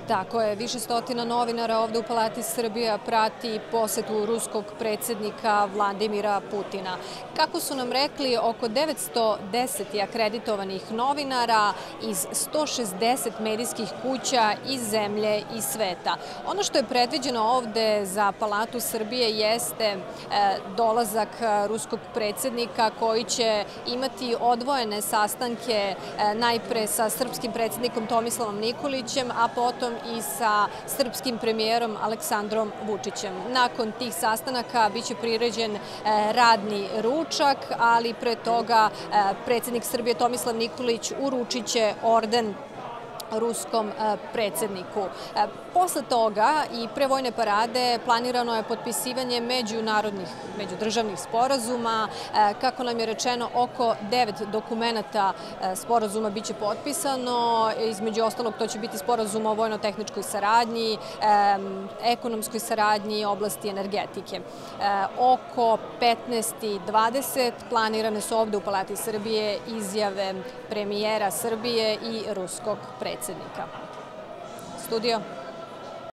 Tako je, više stotina novinara ovde u Palati Srbija prati posetu ruskog predsjednika Vladimira Putina. Kako su nam rekli, oko 910 je akreditovanih novinara iz 160 medijskih kuća iz zemlje i sveta. Ono što je predviđeno ovde za Palatu Srbije jeste dolazak ruskog predsjednika koji će imati odvojene sastanke najpre sa srpskim predsjednikom Tomislavom Nikolićem, a potom i sa srpskim premijerom Aleksandrom Vučićem. Nakon tih sastanaka biće priređen radni ručak, ali pre toga predsjednik Srbije Tomislav Nikolić uručit će orden ruskom predsjedniku. Posle toga i pre vojne parade planirano je potpisivanje međudržavnih sporazuma. Kako nam je rečeno, oko 9 dokumenata sporazuma biće potpisano. Između ostalog, to će biti sporazum o vojno-tehničkoj saradnji, ekonomskoj saradnji i oblasti energetike. Oko 15:20 planirane su ovde u Palati Srbije izjave premijera Srbije i ruskog predsjednika. Studio.